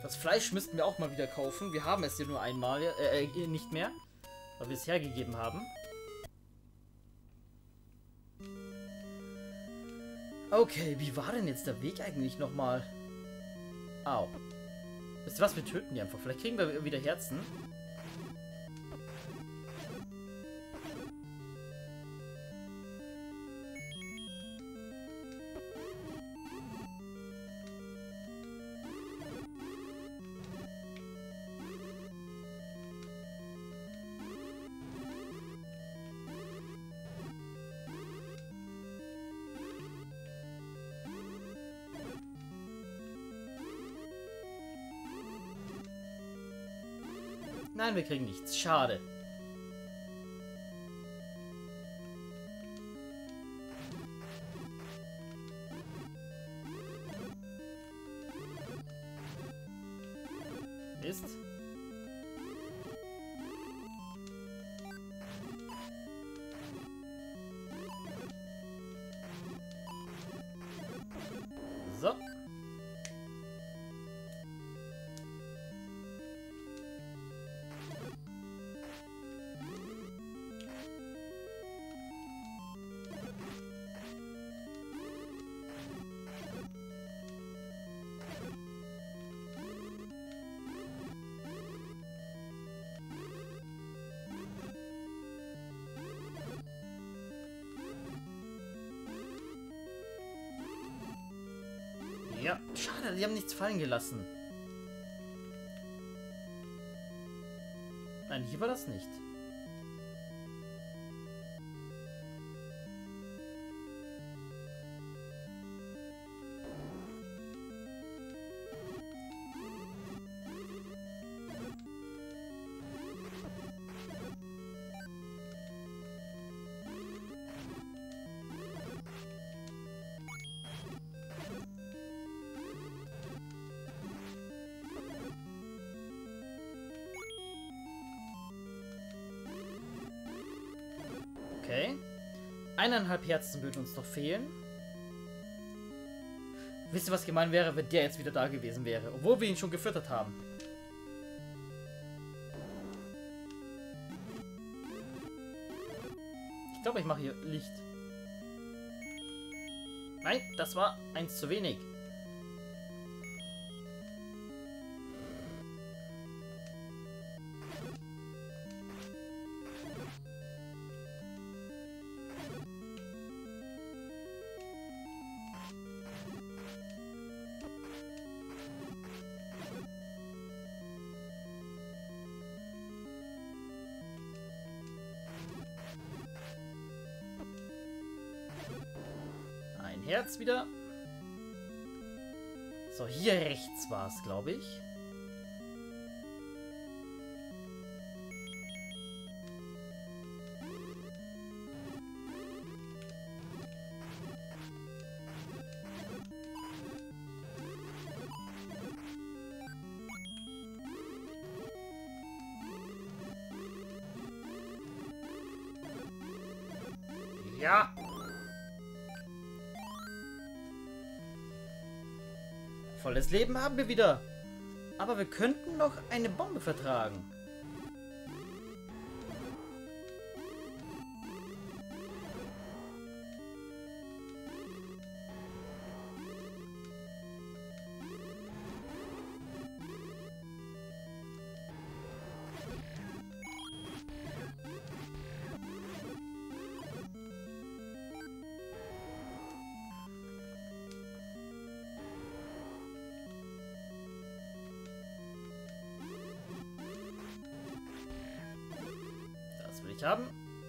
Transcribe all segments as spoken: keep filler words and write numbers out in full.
Das Fleisch müssten wir auch mal wieder kaufen. Wir haben es hier nur einmal, äh, äh nicht mehr, weil wir es hergegeben haben. Okay, wie war denn jetzt der Weg eigentlich nochmal? Au. Wisst ihr was, wir töten die einfach. Vielleicht kriegen wir wieder Herzen. Nein, wir kriegen nichts. Schade. Mist. So. Ja, schade, die haben nichts fallen gelassen. Nein, hier war das nicht. Okay. Eineinhalb Herzen würden uns noch fehlen. Wisst ihr, was gemein wäre, wenn der jetzt wieder da gewesen wäre? Obwohl wir ihn schon gefüttert haben. Ich glaube, ich mache hier Licht. Nein, das war eins zu wenig. Ein Herz wieder. So, hier rechts war es, glaube ich. Ja. Volles Leben haben wir wieder. Aber wir könnten noch eine Bombe vertragen. Haben.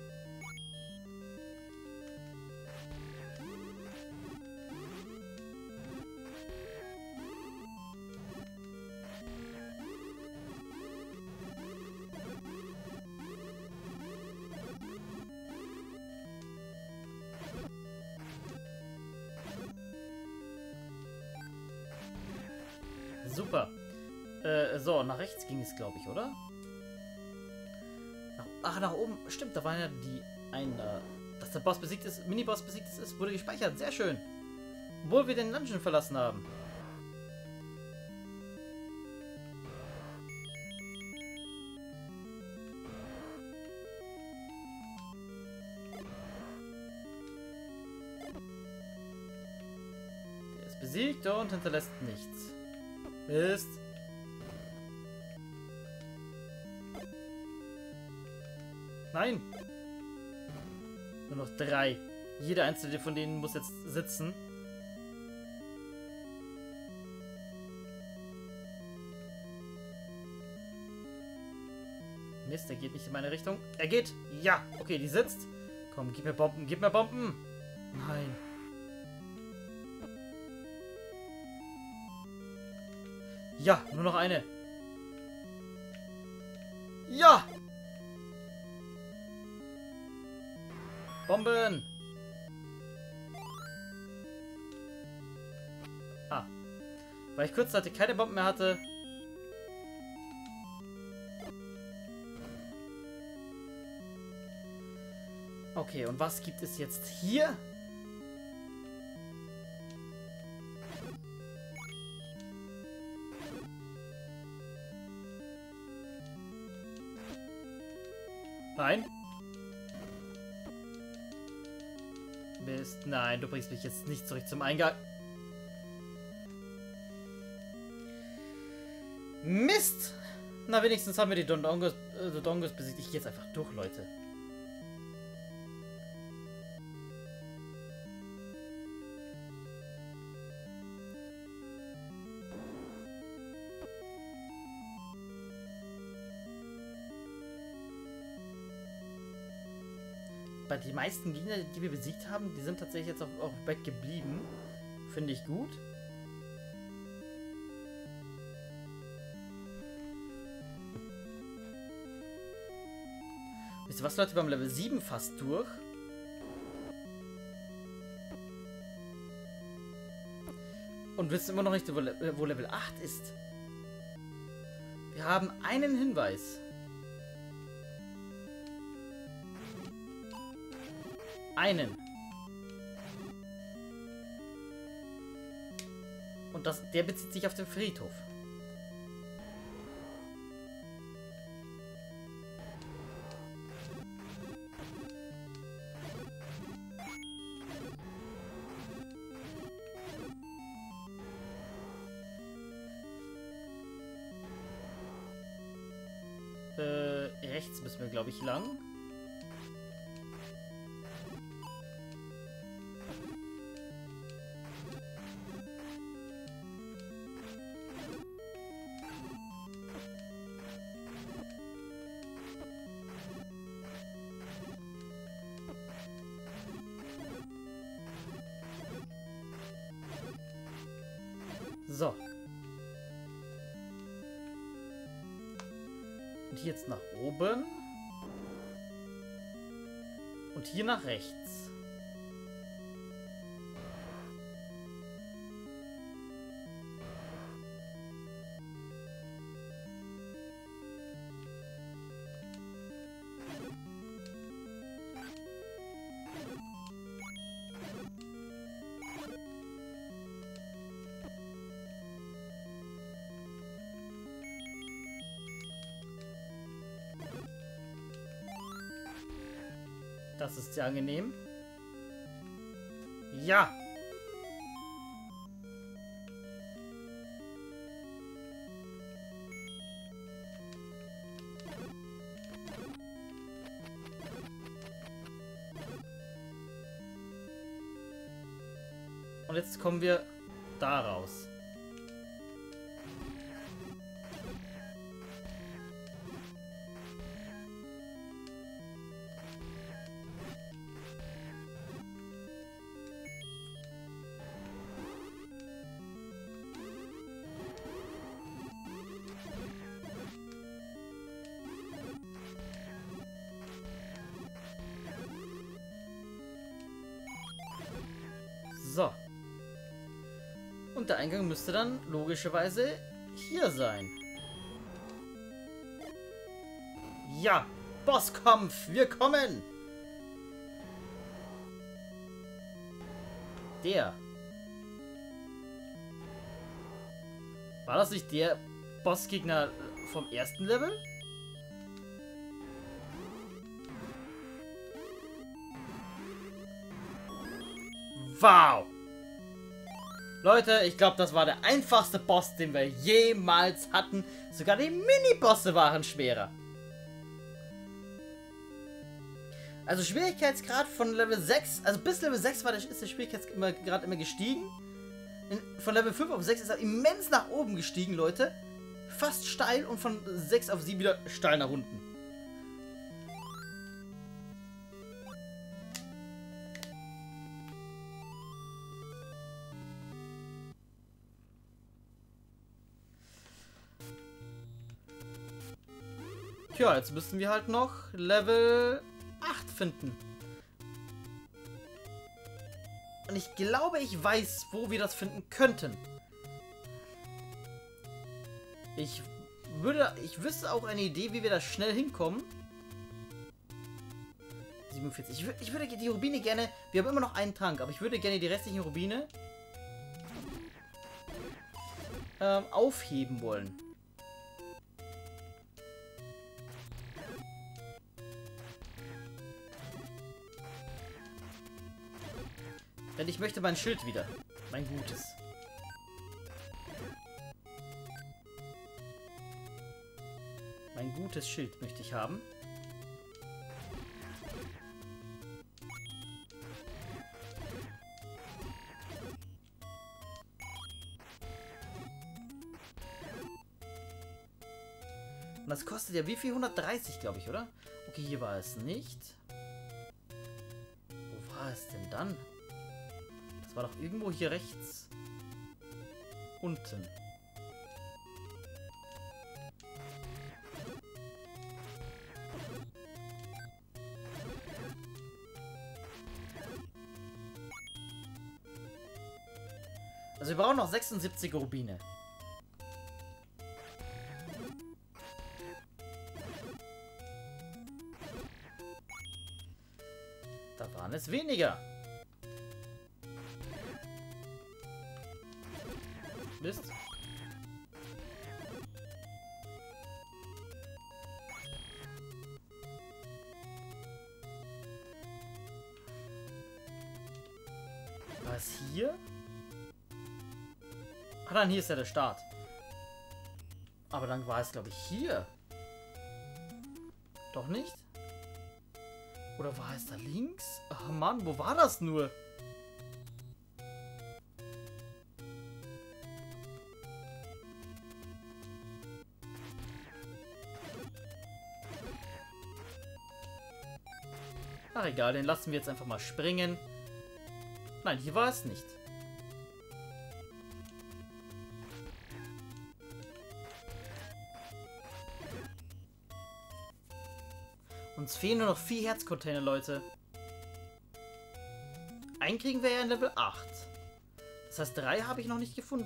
Super. Äh, so, nach rechts ging es, glaube ich, oder? Ach, nach oben. Stimmt, da war ja die eine. Dass der Boss besiegt ist, Miniboss besiegt ist, wurde gespeichert. Sehr schön. Obwohl wir den Dungeon verlassen haben. besiegt und hinterlässt nichts. Ist. Nein. Nur noch drei. Jeder einzelne von denen muss jetzt sitzen. Mist, er geht nicht in meine Richtung. Er geht. Ja. Okay, die sitzt. Komm, gib mir Bomben. Gib mir Bomben. Nein. Ja, nur noch eine. Ja. Bomben. Ah. Weil ich kurzzeitig keine Bomben mehr hatte. Okay, und was gibt es jetzt hier? Nein. Mist. Nein, du bringst mich jetzt nicht zurück zum Eingang. Mist! Na, wenigstens haben wir die Dodongos, äh, Dodongos besiegt. Ich gehe jetzt einfach durch, Leute. Bei den meisten Gegner, die wir besiegt haben, die sind tatsächlich jetzt auch, auch weggeblieben. Finde ich gut. Wisst ihr was, Leute? Beim Level sieben fast durch. Und wissen immer noch nicht, wo, Le wo Level acht ist. Wir haben einen Hinweis. Einen. Und das, der bezieht sich auf den Friedhof. Äh, rechts müssen wir, glaube ich, lang. So. Und hier jetzt nach oben. Und hier nach rechts. Das ist sehr angenehm. Ja. Und jetzt kommen wir da raus. So. Und der Eingang müsste dann logischerweise hier sein. Ja, Bosskampf, wir kommen! Der. War das nicht der Bossgegner vom ersten Level? Wow! Leute, ich glaube, das war der einfachste Boss, den wir jemals hatten. Sogar die Mini-Bosse waren schwerer. Also Schwierigkeitsgrad von Level sechs, also bis Level sechs war der, ist der Schwierigkeitsgrad immer gestiegen. In, von Level fünf auf sechs ist er immens nach oben gestiegen, Leute. Fast steil und von sechs auf sieben wieder steil nach unten. Tja, jetzt müssen wir halt noch Level acht finden. Und ich glaube, ich weiß, wo wir das finden könnten. Ich würde, ich wüsste auch eine Idee, wie wir da schnell hinkommen. siebenundvierzig. Ich, ich würde die Rubine gerne, wir haben immer noch einen Trank, aber ich würde gerne die restlichen Rubine ähm, aufheben wollen. Denn ich möchte mein Schild wieder. Mein gutes. Mein gutes Schild möchte ich haben. Und das kostet ja wie viel? hundertdreißig, glaube ich, oder? Okay, hier war es nicht. Wo war es denn dann? Das war doch irgendwo hier rechts. Unten. Also wir brauchen noch sechsundsiebzig Rubine. Da waren es weniger. Mist. Was hier? Ah, dann hier ist ja der Start. Aber dann war es, glaube ich, hier. Doch nicht? Oder war es da links? Ach Mann, wo war das nur? Ach egal, den lassen wir jetzt einfach mal springen. Nein, hier war es nicht. Uns fehlen nur noch vier Herzcontainer, Leute. Einen kriegen wir ja in Level acht. Das heißt, drei habe ich noch nicht gefunden.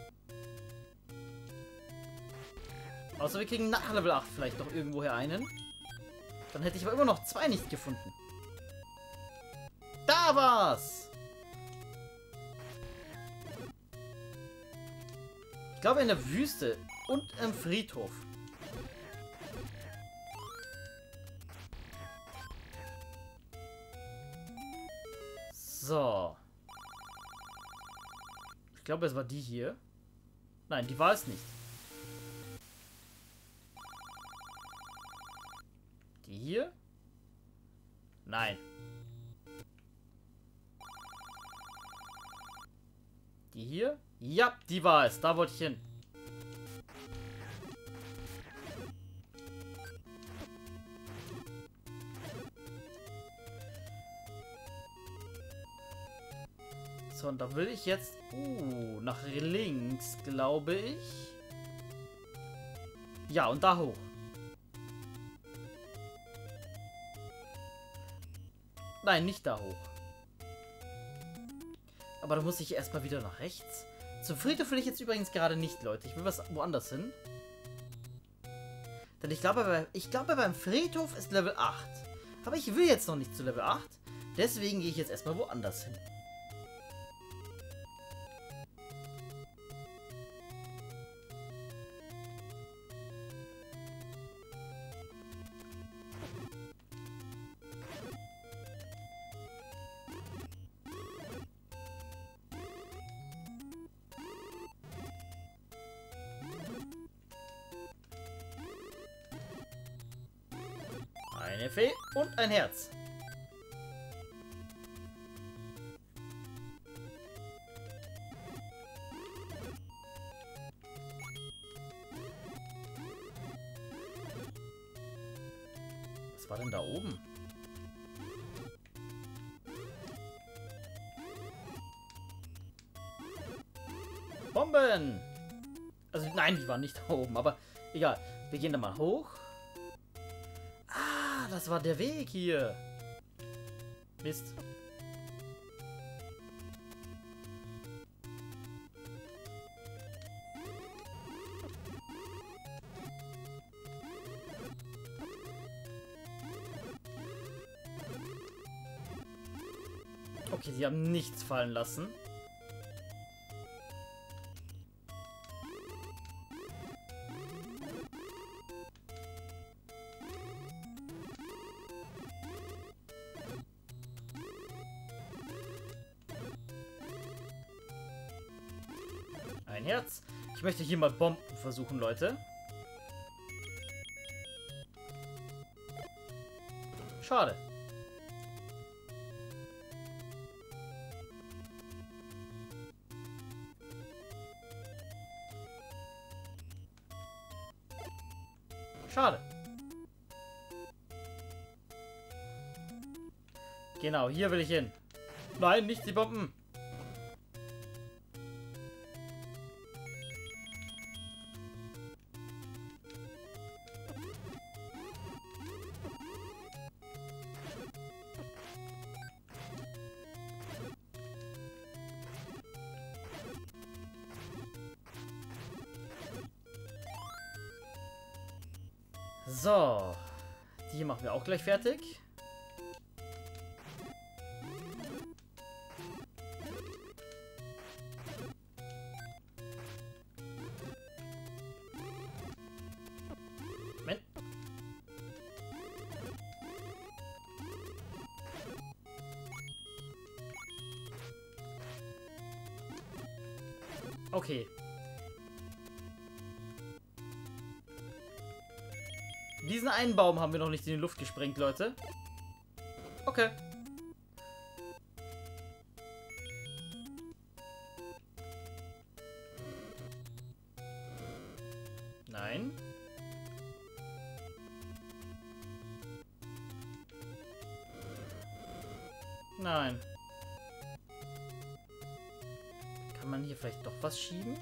Außer wir kriegen nach Level acht vielleicht noch irgendwoher einen. Dann hätte ich aber immer noch zwei nicht gefunden. Da war's! Ich glaube in der Wüste und im Friedhof. So. Ich glaube, es war die hier. Nein, die war es nicht. Die hier? Nein. Die hier? Ja, die war es. Da wollte ich hin. So, und da will ich jetzt uh, nach links, glaube ich. Ja, und da hoch. Nein, nicht da hoch. Aber da muss ich erstmal wieder nach rechts. Zum Friedhof will ich jetzt übrigens gerade nicht, Leute. Ich will was woanders hin. Denn ich glaube, bei, ich glaube, beim Friedhof ist Level acht. Aber ich will jetzt noch nicht zu Level acht. Deswegen gehe ich jetzt erstmal woanders hin. Eine Fee und ein Herz. Was war denn da oben? Bomben! Also nein, die waren nicht da oben, aber egal. Wir gehen da mal hoch. Ah, das war der Weg hier. Mist. Okay, sie haben nichts fallen lassen. Ein Herz. Ich möchte hier mal Bomben versuchen, Leute. Schade. Schade. Genau, hier will ich hin. Nein, nicht die Bomben. So, die machen wir auch gleich fertig. Moment. Okay. Diesen einen Baum haben wir noch nicht in die Luft gesprengt, Leute. Okay. Nein. Nein. Kann man hier vielleicht doch was schieben?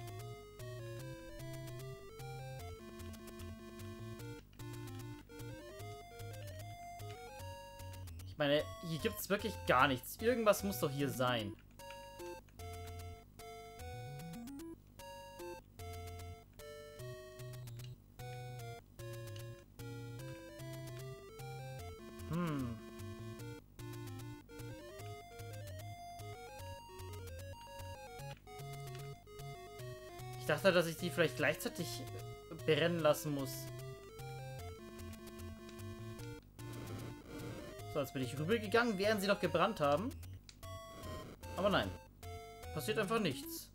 Ich meine, hier gibt es wirklich gar nichts. Irgendwas muss doch hier sein. Hm. Ich dachte, dass ich die vielleicht gleichzeitig brennen lassen muss. So, als bin ich rübergegangen, während sie noch gebrannt haben. Aber nein. Passiert einfach nichts.